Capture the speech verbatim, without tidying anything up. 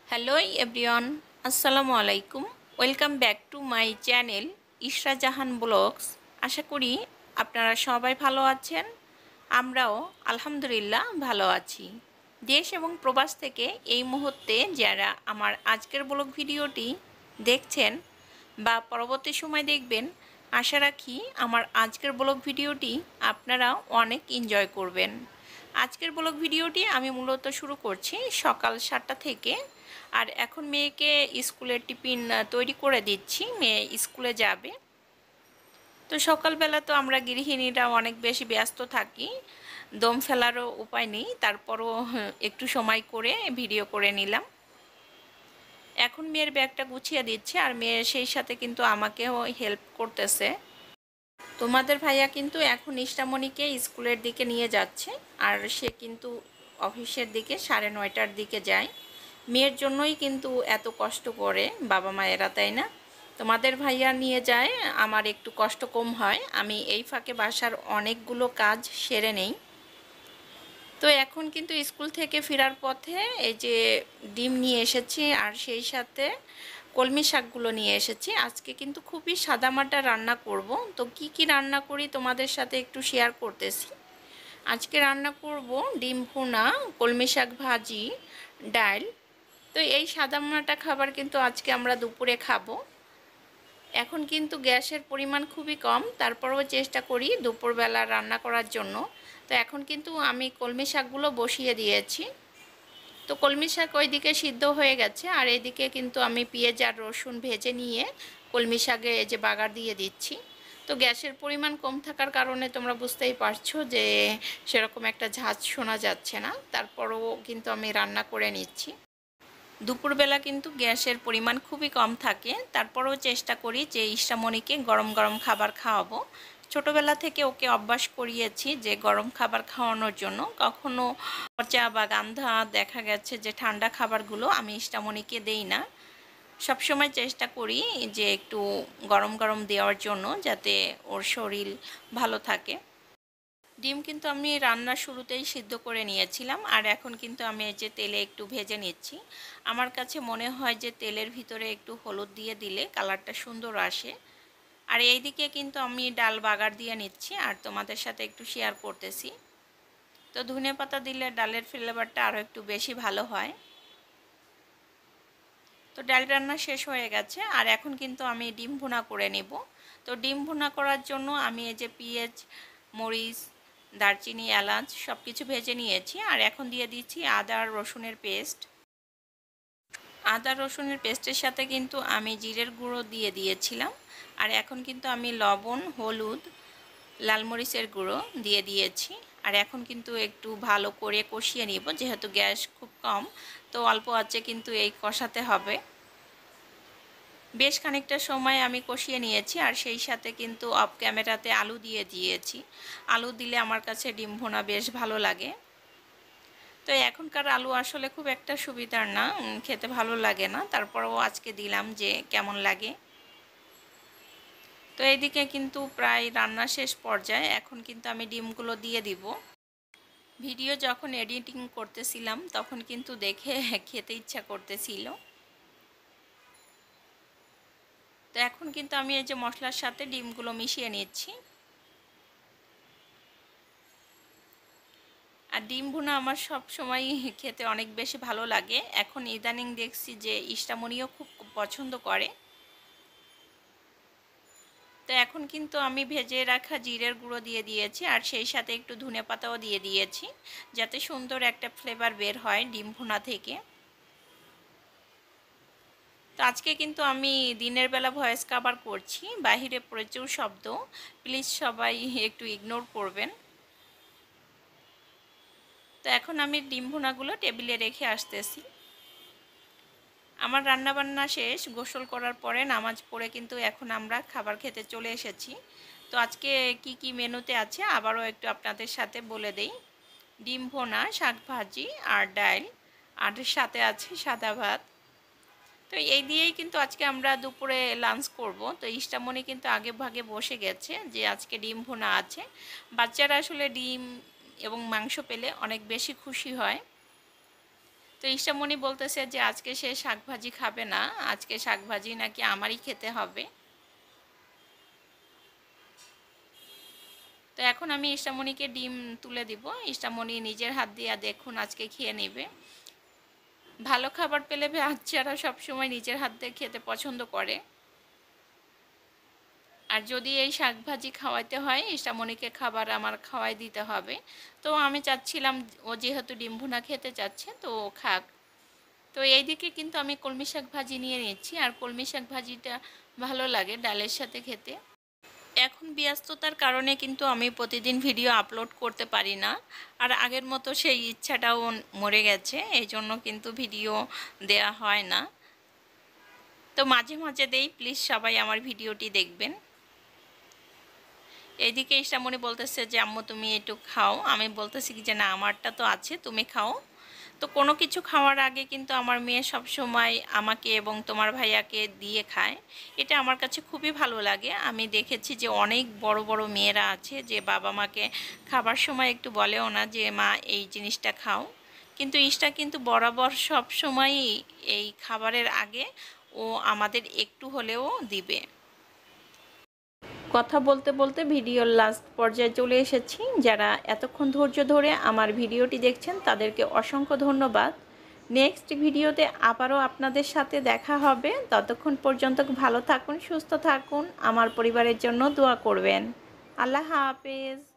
Hello everyone, আসসালামু আলাইকুম। Welcome back to my channel Ishra Jahan blogs. আশা করি আপনারা সবাই ভালো আছেন। আমরাও আলহামদুলিল্লাহ ভালো আছি। দেশ এবং প্রবাস থেকে এই মুহূর্তে যারা আমার আজকের ব্লগ ভিডিওটি দেখছেন বা পরবর্তী সময় দেখবেন, আশা রাখি আমার আজকের ব্লগ ভিডিওটি আপনারা অনেক এনজয় করবেন। আজকের ব্লগ ভিডিওটি আমি মূলত শুরু করছি সকাল সাতটা থেকে। আর এখন মেয়েকে স্কুলের টিফিন তৈরি করে দিচ্ছি, মেয়ে স্কুলে যাবে। তো সকালবেলা তো আমরা গৃহিণীরা অনেক বেশি ব্যস্ত থাকি, দম ফেলারও উপায় নেই, তারপরও একটু সময় করে ভিডিও করে নিলাম। এখন মেয়ের ব্যাগটা গুছিয়ে দিচ্ছে আর মেয়ের সেই সাথে কিন্তু আমাকেও হেল্প করতেছে। তোমাদের ভাইয়া কিন্তু এখন ইষ্টামণিকে স্কুলের দিকে নিয়ে যাচ্ছে, আর সে কিন্তু অফিসের দিকে সাড়ে নয়টার দিকে যায়। মেয়ের জন্যই কিন্তু এত কষ্ট করে বাবা মায়েরা, তাই না? তোমাদের ভাইয়া নিয়ে যায়, আমার একটু কষ্ট কম হয়, আমি এই ফাঁকে বাসার অনেকগুলো কাজ সেরে নেই। তো এখন কিন্তু স্কুল থেকে ফেরার পথে এই যে ডিম নিয়ে এসেছি, আর সেই সাথে কলমি শাকগুলো নিয়ে এসেছি। আজকে কিন্তু খুবই সাদামাটা রান্না করব। তো কি কি রান্না করি তোমাদের সাথে একটু শেয়ার করতেছি। আজকে রান্না করব ডিম ভুনা, কলমি শাক ভাজি, ডাল। তো এই সাদামাটা খাবার কিন্তু আজকে আমরা দুপুরে খাবো। এখন কিন্তু গ্যাসের পরিমাণ খুবই কম, তারপরেও চেষ্টা করি দুপুরবেলা রান্না করার জন্য। তো এখন কিন্তু আমি কলমি শাকগুলো বসিয়ে দিয়েছি। তো কলমি শাক ওইদিকে সিদ্ধ হয়ে গেছে, আর এইদিকে কিন্তু আমি পেঁয়াজ আর রসুন ভেজে নিয়ে কলমি শাকে এই যে বাগার দিয়ে দিচ্ছি। তো গ্যাসের পরিমাণ কম থাকার কারণে তোমরা বুঝতেই পারছো যে সেরকম একটা ঝাঁজ শোনা যাচ্ছে না, তারপরও কিন্তু আমি রান্না করে নিচ্ছি। দুপুরবেলা কিন্তু গ্যাসের পরিমাণ খুবই কম থাকে, তারপরেও চেষ্টা করি যে ইষ্টামণিকে গরম গরম খাবার খাওয়াবো। ছোটোবেলা থেকে ওকে অভ্যাস করিয়েছি যে গরম খাবার খাওয়ানোর জন্য। কখনো পচা বা গান্ধা দেখা গেছে যে ঠান্ডা খাবারগুলো আমি ইষ্টামণিকে দেই না। সবসময় চেষ্টা করি যে একটু গরম গরম দেওয়ার জন্য, যাতে ওর শরীর ভালো থাকে। ডিম কিন্তু আমি রান্নার শুরুতেই সিদ্ধ করে নিয়েছিলাম, আর এখন কিন্তু আমি এই যে তেলে একটু ভেজে নিচ্ছি। আমার কাছে মনে হয় যে তেলের ভিতরে একটু হলুদ দিয়ে দিলে কালারটা সুন্দর আসে। আর এইদিকে কিন্তু আমি ডাল বাগার দিয়ে নিচ্ছি আর তোমাদের সাথে একটু শেয়ার করতেছি। তো ধনে পাতা দিলে ডালের ফ্লেভারটা আরও একটু বেশি ভালো হয়। তো ডাল রান্না শেষ হয়ে গেছে, আর এখন কিন্তু আমি ডিম ভুনা করে নেব। তো ডিম ভুনা করার জন্য আমি এই যে পেঁয়াজ, মরিচ, দারচিনি, এলাচ সব কিছু ভেজে নিয়েছি, আর এখন দিয়ে দিচ্ছি আদা আর রসুনের পেস্ট। আদা রসুনের পেস্টের সাথে কিন্তু আমি জিরের গুঁড়ো দিয়ে দিয়েছিলাম, আর এখন কিন্তু আমি লবণ, হলুদ, লাল মরিচের গুঁড়ো দিয়ে দিয়েছি। আর এখন কিন্তু একটু ভালো করে কষিয়ে নিব, যেহেতু গ্যাস খুব কম, তো অল্প আঁচে কিন্তু এই কষাতে হবে। বেশ খানিকটা সময় আমি কষিয়ে নিয়েছি, আর সেই সাথে কিন্তু অফ ক্যামেরাতে আলু দিয়ে দিয়েছি। আলু দিলে আমার কাছে ডিম ভুনা বেশ ভালো লাগে। তো এখনকার আলু আসলে খুব একটা সুবিধার না, খেতে ভালো লাগে না, তারপরেও আজকে দিলাম যে কেমন লাগে। তো এইদিকে কিন্তু প্রায় রান্না শেষ পর্যায়ে, এখন কিন্তু আমি ডিমগুলো দিয়ে দিব। ভিডিও যখন এডিটিং করতেছিলাম তখন কিন্তু দেখে খেতে ইচ্ছা করতেছিল। তো এখন কিন্তু আমি এই যে মশলার সাথে ডিমগুলো মিশিয়ে নিচ্ছি। আর ডিম ভুনা আমার সব সময় খেতে অনেক বেশি ভালো লাগে। এখন ইদানিং দেখছি যে ইষ্টামণিও খুব পছন্দ করে। তো এখন কিন্তু আমি ভেজে রাখা জিরের গুঁড়ো দিয়ে দিয়েছি, আর সেই সাথে একটু ধনে পাতাও দিয়ে দিয়েছি, যাতে সুন্দর একটা ফ্লেভার বের হয় ডিম ভুনা থেকে। তো আজকে কিন্তু আমি দিনের বেলা ভয়েস কভার করছি, বাহিরে প্রচুর শব্দ, প্লিজ সবাই একটু ইগনোর করবেন। তো এখন আমি ডিম ভুনাগুলো টেবিলে রেখে আসতেছি। আমার রান্নাবান্না শেষ, গোসল করার পরে নামাজ পড়ে কিন্তু এখন আমরা খাবার খেতে চলে এসেছি। তো আজকে কি কি মেনুতে আছে আবারও একটু আপনাদের সাথে বলে দেই। ডিম ভুনা, শাক ভাজি আর ডাল, আর সাথে আছে সাদা ভাত। তো এই দিয়েই কিন্তু আজকে আমরা দুপুরে লাঞ্চ করব। তো ইষ্টামণি কিন্তু আগে ভাগে বসে গেছে যে আজকে ডিম ভুনা আছে। বাচ্চারা আসলে ডিম এবং মাংস পেলে অনেক বেশি খুশি হয়। তো ইষ্টামণি বলতেছে যে আজকে সে শাকভাজি খাবে না, আজকে শাকভাজি নাকি আমারই খেতে হবে। তো এখন আমি ইষ্টামণিকে ডিম তুলে দিব। ইষ্টামণি নিজের হাত দিয়ে দেখুন আজকে খেয়ে নেবে। ভালো খাবার পেলে বাচ্চারা সবসময় নিজের হাত দিয়ে খেতে পছন্দ করে। আর যদি এই শাকভাজি খাওয়াইতে হয়, ইষ্টামণিকে খাবার আমার খাওয়াই দিতে হবে। তো আমি চাচ্ছিলাম ও যেহেতু ডিম ভুনা খেতে চাচ্ছে তো ও খাক। তো এইদিকে কিন্তু আমি কলমি শাক ভাজি নিয়ে নিচ্ছি, আর কলমি শাক ভাজিটা ভালো লাগে ডালের সাথে খেতে। এখন ব্যস্ততার কারণে কিন্তু আমি প্রতিদিন ভিডিও আপলোড করতে পারি না, আর আগের মতো সেই ইচ্ছাটাও মরে গেছে, এই জন্য কিন্তু ভিডিও দেয়া হয় না। তো মাঝে মাঝে দেই, প্লিজ সবাই আমার ভিডিওটি দেখবেন। এইদিকে ইষ্টামণি বলতেছে যে আম্মু তুমি একটু খাও, আমি বলতেছি কি যে না আমারটা তো আছে, তুমি খাও। তো কোনো কিছু খাওয়ার আগে কিন্তু আমার মেয়ে সব সময় আমাকে এবং তোমার ভাইয়াকে দিয়ে খায়, এটা আমার কাছে খুবই ভালো লাগে। আমি দেখেছি যে অনেক বড় বড় মেয়েরা আছে যে বাবা মাকে খাবার সময় একটু বলেও না যে মা এই জিনিসটা খাও, কিন্তু ইষ্টা কিন্তু বরাবর সব সময়ই এই খাবারের আগে ও আমাদের একটু হলেও দিবে। কথা বলতে বলতে ভিডিওর লাস্ট পর্যায়ে চলে এসেছি। যারা এতক্ষণ ধৈর্য ধরে আমার ভিডিওটি দেখছেন তাদেরকে অসংখ্য ধন্যবাদ। নেক্সট ভিডিওতে আবারও আপনাদের সাথে দেখা হবে। ততক্ষণ পর্যন্ত ভালো থাকুন, সুস্থ থাকুন, আমার পরিবারের জন্য দোয়া করবেন। আল্লাহ হাফেজ।